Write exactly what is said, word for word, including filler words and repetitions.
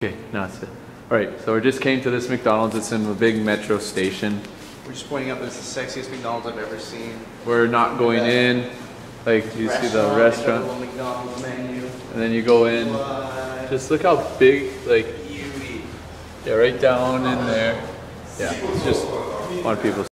Okay, now it's it. Alright, so we just came to this McDonald's. It's in a big metro station. We're just pointing out that it's the sexiest McDonald's I've ever seen. We're not going in. Like, you see the restaurant. The McDonald's menu. And then you go in. What? Just look how big, like, Beauty. yeah, right down in there. Yeah, it's just, a lot of people.